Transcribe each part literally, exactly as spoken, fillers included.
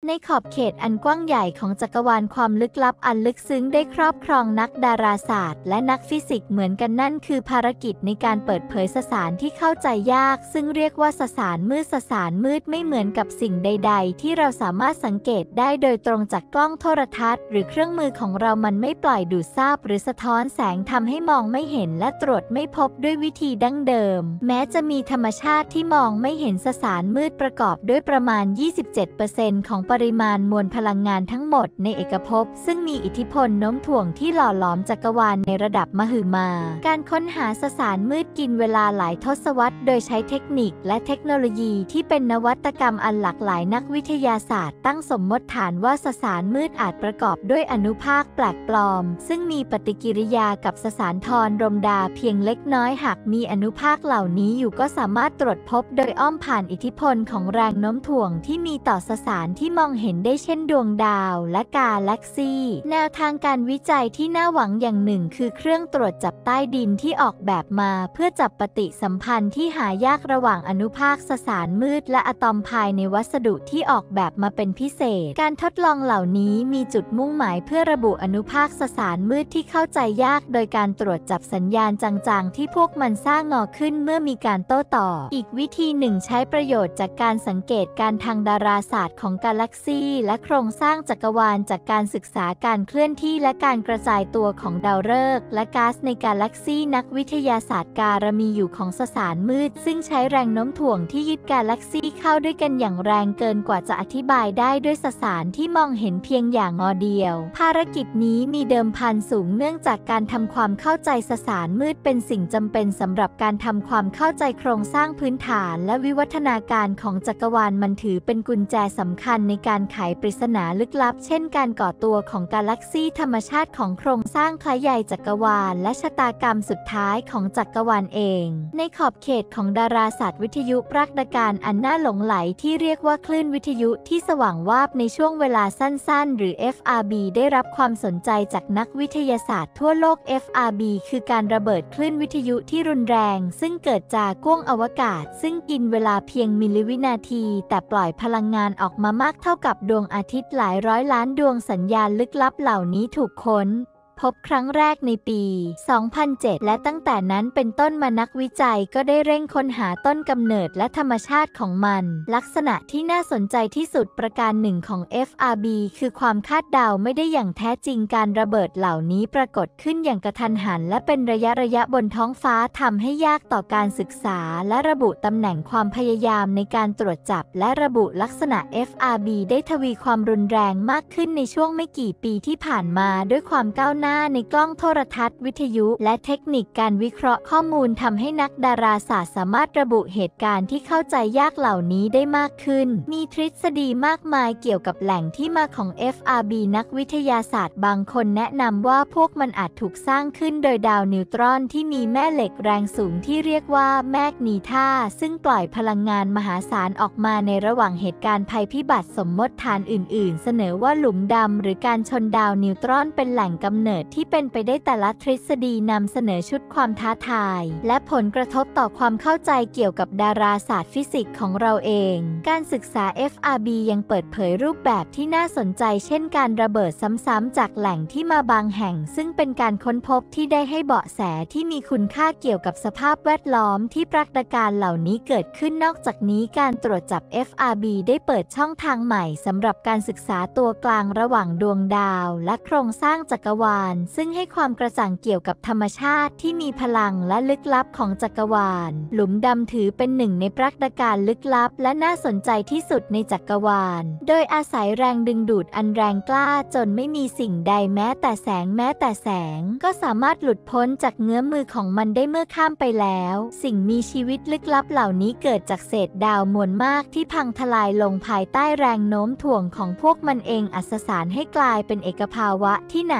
ในขอบเขตอันกว้างใหญ่ของจักรวาลความลึกลับอันลึกซึ้งได้ครอบครองนักดาราศาสตร์และนักฟิสิกส์เหมือนกันนั่นคือภารกิจในการเปิดเผยสสารที่เข้าใจยากซึ่งเรียกว่าสสารมืดสสารมืดไม่เหมือนกับสิ่งใดๆที่เราสามารถสังเกตได้โดยตรงจากกล้องโทรทัศน์หรือเครื่องมือของเรามันไม่ปล่อยดูดซาบหรือสะท้อนแสงทำให้มองไม่เห็นและตรวจไม่พบด้วยวิธีดั้งเดิมแม้จะมีธรรมชาติที่มองไม่เห็นสสารมืดประกอบด้วยประมาณ ยี่สิบเจ็ดเปอร์เซ็นต์ ของปริมาณมวลพลังงานทั้งหมดในเอกภพซึ่งมีอิทธิพลโน้มถ่วงที่หล่อหลอมจักรวาลในระดับมหึมาการค้นหาสสารมืดกินเวลาหลายทศวรรษโดยใช้เทคนิคและเทคโนโลยีที่เป็นนวัตกรรมอันหลากหลายนักวิทยาศาสตร์ตั้งสมมติฐานว่าสสารมืดอาจประกอบด้วยอนุภาคแปลกปลอมซึ่งมีปฏิกิริยากับสสารทรรมดาเพียงเล็กน้อยหากมีอนุภาคเหล่านี้อยู่ก็สามารถตรวจพบโดยอ้อมผ่านอิทธิพลของแรงโน้มถ่วงที่มีต่อสสารที่มองเห็นได้เช่นดวงดาวและกาแล็กซีแนวทางการวิจัยที่น่าหวังอย่างหนึ่งคือเครื่องตรวจจับใต้ดินที่ออกแบบมาเพื่อจับปฏิสัมพันธ์ที่หายากระหว่างอนุภาคสสารมืดและอะตอมภายในวัสดุที่ออกแบบมาเป็นพิเศษการทดลองเหล่านี้มีจุดมุ่งหมายเพื่อระบุอนุภาคสสารมืดที่เข้าใจยากโดยการตรวจจับสัญญาณจางๆที่พวกมันสร้างงอขึ้นเมื่อมีการโต้ตอบอีกวิธีหนึ่งใช้ประโยชน์จากการสังเกตการทางดาราศาสตร์ของกาแล็กซีและโครงสร้างจักรวาลจากการศึกษาการเคลื่อนที่และการกระจายตัวของดาวฤกษ์และก๊าซในกาแล็กซีนักวิทยาศาสตร์การมีอยู่ของสสารมืดซึ่งใช้แรงโน้มถ่วงที่ยึดกาแล็กซีเข้าด้วยกันอย่างแรงเกินกว่าจะอธิบายได้ด้วยสสารที่มองเห็นเพียงอย่างงอเดียวภารกิจนี้มีเดิมพันสูงเนื่องจากการทำความเข้าใจสสารมืดเป็นสิ่งจำเป็นสำหรับการทำความเข้าใจโครงสร้างพื้นฐานและวิวัฒนาการของจักรวาลมันถือเป็นกุญแจสำคัญในการไขปริศนาลึกลับเช่นการก่อตัวของกาแล็กซีธรรมชาติของโครงสร้างคล้ายใยจักรวาลและชะตากรรมสุดท้ายของจักรวาลเองในขอบเขตของดาราศาสตร์วิทยุปรากฏการณ์อันน่าหลงไหลที่เรียกว่าคลื่นวิทยุที่สว่างวาบในช่วงเวลาสั้นๆหรือ เอฟ อาร์ บี ได้รับความสนใจจากนักวิทยาศาสตร์ทั่วโลก เอฟ อาร์ บี คือการระเบิดคลื่นวิทยุที่รุนแรงซึ่งเกิดจากก้วงอวกาศซึ่งกินเวลาเพียงมิลลิวินาทีแต่ปล่อยพลังงานออกมามากเท่ากับดวงอาทิตย์หลายร้อยล้านดวงสัญญาณลึกลับเหล่านี้ถูกค้นพบครั้งแรกในปี สองพันเจ็ด และตั้งแต่นั้นเป็นต้นมานักวิจัยก็ได้เร่งค้นหาต้นกำเนิดและธรรมชาติของมันลักษณะที่น่าสนใจที่สุดประการหนึ่งของ เอฟ อาร์ บี คือความคาดเดาไม่ได้อย่างแท้จริงการระเบิดเหล่านี้ปรากฏขึ้นอย่างกระทันหันและเป็นระยะระยะบนท้องฟ้าทำให้ยากต่อการศึกษาและระบุตำแหน่งความพยายามในการตรวจจับและระบุลักษณะ เอฟ อาร์ บี ได้ทวีความรุนแรงมากขึ้นในช่วงไม่กี่ปีที่ผ่านมาด้วยความก้าวหน้าในกล้องโทรทัศน์วิทยุและเทคนิคการวิเคราะห์ข้อมูลทำให้นักดาราศาสตร์สามารถระบุเหตุการณ์ที่เข้าใจยากเหล่านี้ได้มากขึ้นมีทฤษฎีมากมายเกี่ยวกับแหล่งที่มาของ เอฟ อาร์ บี นักวิทยาศาสตร์บางคนแนะนำว่าพวกมันอาจถูกสร้างขึ้นโดยดาวนิวตรอนที่มีแม่เหล็กแรงสูงที่เรียกว่าแมกนีทาซึ่งปล่อยพลังงานมหาศาลออกมาในระหว่างเหตุการณ์ภัยพิบัติสมมติฐานอื่นๆเสนอว่าหลุมดำหรือการชนดาวนิวตรอนเป็นแหล่งกำเนิดที่เป็นไปได้แต่ละทฤษฎีนำเสนอชุดความท้าทายและผลกระทบต่อความเข้าใจเกี่ยวกับดาราศาสตร์ฟิสิกส์ของเราเองการศึกษา เอฟ อาร์ บี ยังเปิดเผยรูปแบบที่น่าสนใจเช่นการระเบิดซ้ำๆจากแหล่งที่มาบางแห่งซึ่งเป็นการค้นพบที่ได้ให้เบาะแสที่มีคุณค่าเกี่ยวกับสภาพแวดล้อมที่ปรากฏการณ์เหล่านี้เกิดขึ้นนอกจากนี้การตรวจจับ เอฟ อาร์ บี ได้เปิดช่องทางใหม่สำหรับการศึกษาตัวกลางระหว่างดวงดาวและโครงสร้างจักรวาลซึ่งให้ความกระจ่างเกี่ยวกับธรรมชาติที่มีพลังและลึกลับของจักรวาลหลุมดำถือเป็นหนึ่งในปรากฏการณ์ลึกลับและน่าสนใจที่สุดในจักรวาลโดยอาศัยแรงดึงดูดอันแรงกล้าจนไม่มีสิ่งใดแม้แต่แสงแม้แต่แสงก็สามารถหลุดพ้นจากเงื้อมมือของมันได้เมื่อข้ามไปแล้วสิ่งมีชีวิตลึกลับเหล่านี้เกิดจากเศษดาวมวลมากที่พังทลายลงภายใต้แรงโน้มถ่วงของพวกมันเองอัศสารให้กลายเป็นเอกภาวะที่หนาแน่นอย่าง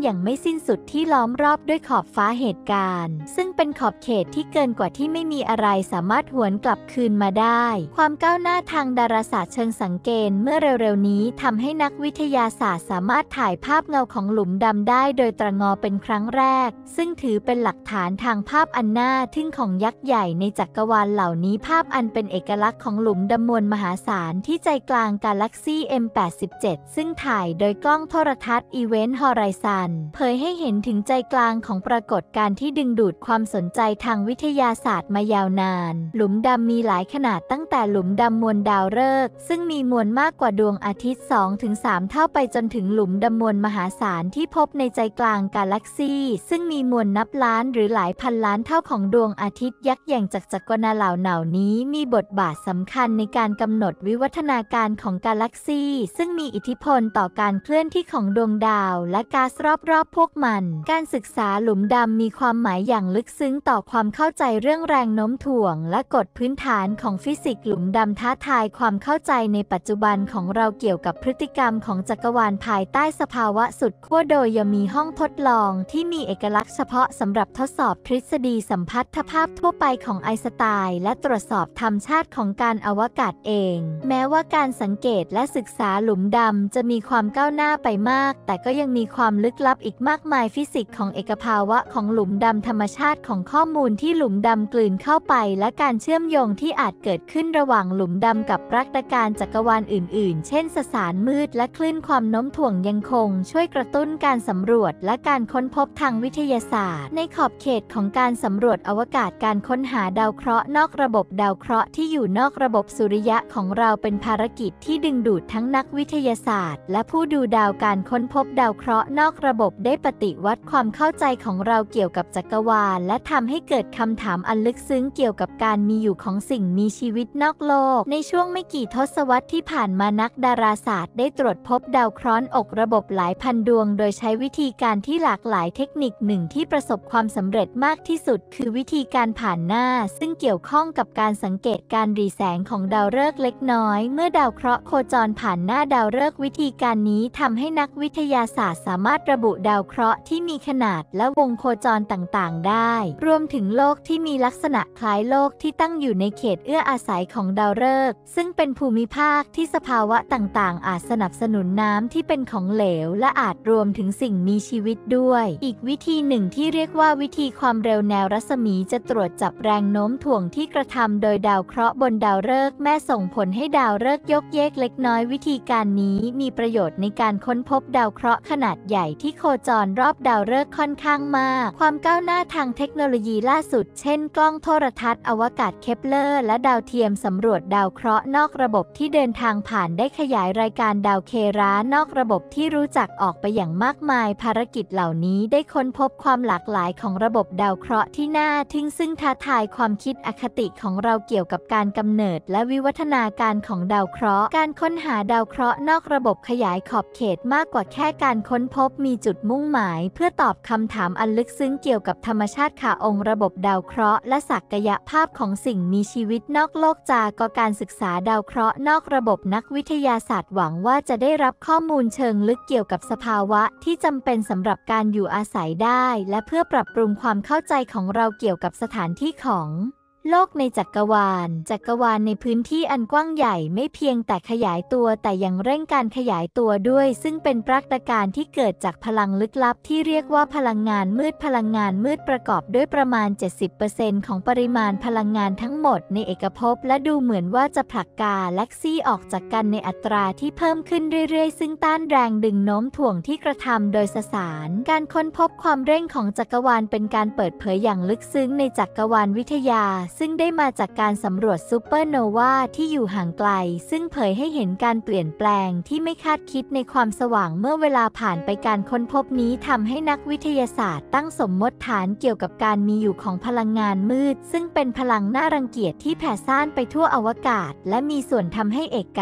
อย่างไม่สิ้นสุดที่ล้อมรอบด้วยขอบฟ้าเหตุการณ์ซึ่งเป็นขอบเขตที่เกินกว่าที่ไม่มีอะไรสามารถหวนกลับคืนมาได้ความก้าวหน้าทางดาราศาสตร์เชิงสังเกตเมื่อเร็วๆนี้ทำให้นักวิทยาศาสตร์สามารถถ่ายภาพเงาของหลุมดำได้โดยตระหง่อเป็นครั้งแรกซึ่งถือเป็นหลักฐานทางภาพอันน่าทึ่งของยักษ์ใหญ่ในจักรวาลเหล่านี้ภาพอันเป็นเอกลักษณ์ของหลุมดำมวลมหาศาลที่ใจกลางกาแล็กซี่ เอ็ม แปดสิบเจ็ด ซึ่งถ่ายโดยกล้องโทรทัศน์ Event Horizon เผยให้เห็นถึงใจกลางของปรากฏการณ์ที่ดึงดูดความสนใจทางวิทยาศาสตร์มายาวนานหลุมดำมีหลายขนาดตั้งแต่หลุมดำมวลดาวฤกษ์ซึ่งมีมวลมากกว่าดวงอาทิตย์ สองถึงสาม เท่าไปจนถึงหลุมดำมวลมหาศาลที่พบในใจกลางกาแล็กซี่ซึ่งมีมวลนับล้านหรือหลายพันล้านเท่าของดวงอาทิตย์ยักษ์ใหญ่จากจักรวาลเหล่าเหล่านี้มีบทบาทสำคัญในการกำหนดวิวัฒนาการของกาแล็กซี่ซึ่งมีอิทธิพลต่อการเคลื่อนที่ของดวงดาวและก๊าซรอบๆพวกมันการศึกษาหลุมดำมีความหมายอย่างลึกซึ้งต่อความเข้าใจเรื่องแรงโน้มถ่วงและกฎพื้นฐานของฟิสิกส์หลุมดำท้าทายความเข้าใจในปัจจุบันของเราเกี่ยวกับพฤติกรรมของจักรวาลภายใต้สภาวะสุดขั้วโดยยังมีห้องทดลองที่มีเอกลักษณ์เฉพาะสำหรับทดสอบทฤษฎีสัมพัทธภาพทั่วไปของไอน์สไตน์และตรวจสอบธรรมชาติของการอวกาศเองแม้ว่าการสังเกตและศึกษาหลุมดำจะมีความก้าวหน้าไปมากแต่ก็ยังมีความลึกลับอีกมากมายฟิสิกส์ของเอกภาวะของหลุมดำธรรมชาติของข้อมูลที่หลุมดำกลืนเข้าไปและการเชื่อมโยงที่อาจเกิดขึ้นระหว่างหลุมดำกับปรากฏการณ์จักรวาลอื่นๆเช่นสสารมืดและคลื่นความโน้มถ่วงยังคงช่วยกระตุ้นการสำรวจและการค้นพบทางวิทยาศาสตร์ในขอบเขตของการสำรวจอวกาศการค้นหาดาวเคราะห์นอกระบบดาวเคราะห์ที่อยู่นอกระบบสุริยะของเราเป็นภารกิจที่ดึงดูดทั้งนักวิทยาศาสตร์และผู้ดูดาวการค้นพบดาวเคราะห์นอกระบบได้ปฏิวัติความเข้าใจของเราเกี่ยวกับจักรวาลและทำให้เกิดคำถามอันลึกซึ้งเกี่ยวกับการมีอยู่ของสิ่งมีชีวิตนอกโลกในช่วงไม่กี่ทศวรรษที่ผ่านมานักดาราศาสตร์ได้ตรวจพบดาวเคราะห์อกระบบหลายพันดวงโดยใช้วิธีการที่หลากหลายเทคนิคหนึ่งที่ประสบความสำเร็จมากที่สุดคือวิธีการผ่านหน้าซึ่งเกี่ยวข้องกับการสังเกตการรีแสงของดาวฤกษ์เล็กน้อยเมื่อดาวเคราะห์โคจรผ่านหน้าดาวฤกษ์วิธีการนี้ทำให้นักวิทยาศาสตร์สามารถระบุดาวเคราะห์ที่มีขนาดและวงโคจรต่างๆได้รวมถึงโลกที่มีลักษณะคล้ายโลกที่ตั้งอยู่ในเขตเอื้ออาศัยของดาวฤกษ์ซึ่งเป็นภูมิภาคที่สภาวะต่างๆอาจสนับสนุนน้ำที่เป็นของเหลวและอาจรวมถึงสิ่งมีชีวิตด้วยอีกวิธีหนึ่งที่เรียกว่าวิธีความเร็วแนวรัศมีจะตรวจจับแรงโน้มถ่วงที่กระทำโดยดาวเคราะห์บนดาวฤกษ์แม่ส่งผลให้ดาวฤกษ์ยกเยกเล็กน้อยวิธีการนี้มีประโยชน์ในการค้นพบดาวเคราะห์ขนาดใหญ่ที่โคจรรอบดาวฤกษ์ค่อนข้างมากความก้าวหน้าทางเทคโนโลยีล่าสุดเช่นกล้องโทรทัศน์อวกาศเคปเลอร์และดาวเทียมสำรวจดาวเคราะห์นอกระบบที่เดินทางผ่านได้ขยายรายการดาวเคราะห์นอกระบบที่รู้จักออกไปอย่างมากมายภารกิจเหล่านี้ได้ค้นพบความหลากหลายของระบบดาวเคราะห์ที่น่าทึ่งซึ่งท้าทายความคิดอคติของเราเกี่ยวกับการกำเนิดและวิวัฒนาการของดาวเคราะห์การค้นหาดาวเคราะห์นอกระบบขยายขอบเขตมากกว่าแค่การค้นพบมีจุดมุ่งหมายเพื่อตอบคำถามอันลึกซึ้งเกี่ยวกับธรรมชาติขาองค์ระบบดาวเคราะห์และศักยภาพของสิ่งมีชีวิตนอกโลกจากการศึกษาดาวเคราะห์นอกระบบนักวิทยาศาสตร์หวังว่าจะได้รับข้อมูลเชิงลึกเกี่ยวกับสภาวะที่จำเป็นสำหรับการอยู่อาศัยได้และเพื่อปรับปรุงความเข้าใจของเราเกี่ยวกับสถานที่ของโลกในจักรวาลจักรวาลในพื้นที่อันกว้างใหญ่ไม่เพียงแต่ขยายตัวแต่ยังเร่งการขยายตัวด้วยซึ่งเป็นปรากฏการณ์ที่เกิดจากพลังลึกลับที่เรียกว่าพลังงานมืดพลังงานมืดประกอบด้วยประมาณ เจ็ดสิบเปอร์เซ็นต์ ของปริมาณพลังงานทั้งหมดในเอกภพและดูเหมือนว่าจะผลักกาแล็กซี่ออกจากกันในอัตราที่เพิ่มขึ้นเรื่อยๆซึ่งต้านแรงดึงโน้มถ่วงที่กระทำโดยสสารการค้นพบความเร่งของจักรวาลเป็นการเปิดเผยอย่างลึกซึ้งในจักรวาลวิทยาซึ่งได้มาจากการสำรวจซูเปอร์โนวาที่อยู่ห่างไกลซึ่งเผยให้เห็นการเปลี่ยนแปลงที่ไม่คาดคิดในความสว่างเมื่อเวลาผ่านไปการค้นพบนี้ทำให้นักวิทยาศาสตร์ตั้งสมมติฐานเกี่ยวกับการมีอยู่ของพลังงานมืดซึ่งเป็นพลังน่ารังเกียจที่แผ่ซ่านไปทั่วอวกาศและมีส่วนทำให้เอก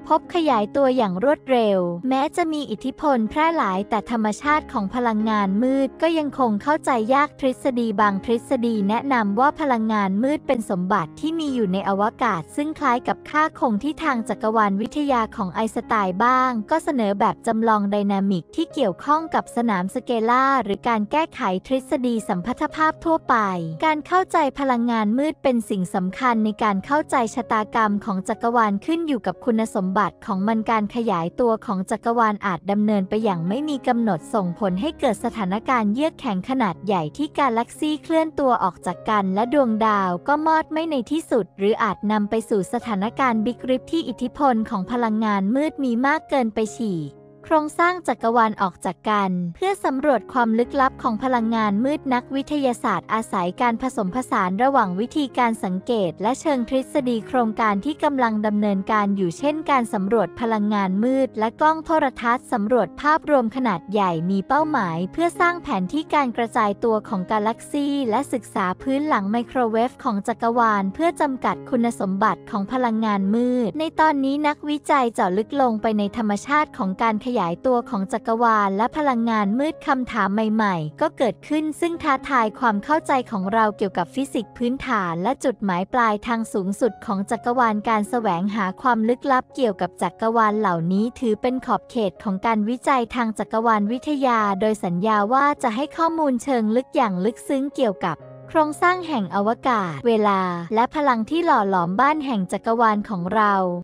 พบขยายตัวอย่างรวดเร็วแม้จะมีอิทธิพลแพร่หลายแต่ธรรมชาติของพลังงานมืดก็ยังคงเข้าใจยากทฤษฎีบางทฤษฎีแนะนำว่าพลังงานมืดเป็นสมบัติที่มีอยู่ในอวกาศซึ่งคล้ายกับค่าคงที่ทางจักรวาลวิทยาของไอน์สไตน์บ้างก็เสนอแบบจำลองไดนามิกที่เกี่ยวข้องกับสนามสเกลาร์หรือการแก้ไขทฤษฎีสัมพัทธภาพทั่วไปการเข้าใจพลังงานมืดเป็นสิ่งสำคัญในการเข้าใจชะตากรรมของจักรวาลขึ้นอยู่กับคุณสมบัติของมันการขยายตัวของจักรวาลอาจดำเนินไปอย่างไม่มีกำหนดส่งผลให้เกิดสถานการณ์เยือกแข็งขนาดใหญ่ที่กาแล็กซีเคลื่อนตัวออกจากกันและดวงดาวก็มอดไม่ในที่สุดหรืออาจนำไปสู่สถานการณ์บิ๊กริปที่อิทธิพลของพลังงานมืดมีมากเกินไปฉีกโครงสร้างจักรวาลออกจากกันเพื่อสำรวจความลึกลับของพลังงานมืดนักวิทยาศาสตร์อาศัยการผสมผสานระหว่างวิธีการสังเกตและเชิงทฤษฎีโครงการที่กำลังดำเนินการอยู่เช่นการสำรวจพลังงานมืดและกล้องโทรทัศน์สำรวจภาพรวมขนาดใหญ่มีเป้าหมายเพื่อสร้างแผนที่การกระจายตัวของกาแล็กซีและศึกษาพื้นหลังไมโครเวฟของจักรวาลเพื่อจำกัดคุณสมบัติของพลังงานมืดในตอนนี้นักวิจัยเจาะลึกลงไปในธรรมชาติของการขยายตัวของจักรวาลและพลังงานมืดคำถามใหม่ๆก็เกิดขึ้นซึ่งท้าทายความเข้าใจของเราเกี่ยวกับฟิสิกส์พื้นฐานและจุดหมายปลายทางสูงสุดของจักรวาลการแสวงหาความลึกลับเกี่ยวกับจักรวาลเหล่านี้ถือเป็นขอบเขตของการวิจัยทางจักรวาลวิทยาโดยสัญญาว่าจะให้ข้อมูลเชิงลึกอย่างลึกซึ้งเกี่ยวกับโครงสร้างแห่งอวกาศเวลาและพลังที่หล่อหลอมบ้านแห่งจักรวาลของเรา